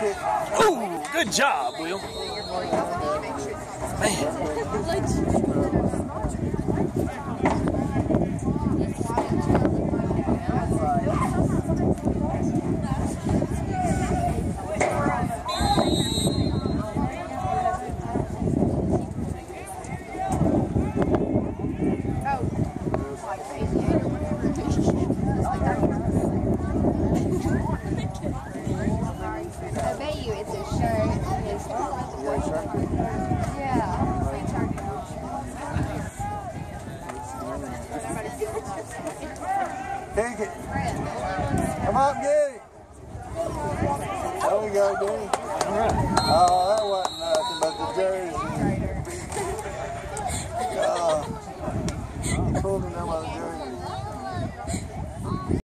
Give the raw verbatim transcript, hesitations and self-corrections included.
it. Ooh, good job, Will. Take it. Come on, get it. There we go, dude. Oh, that wasn't nothing but the jersey. Oh, he pulled him down by the jersey.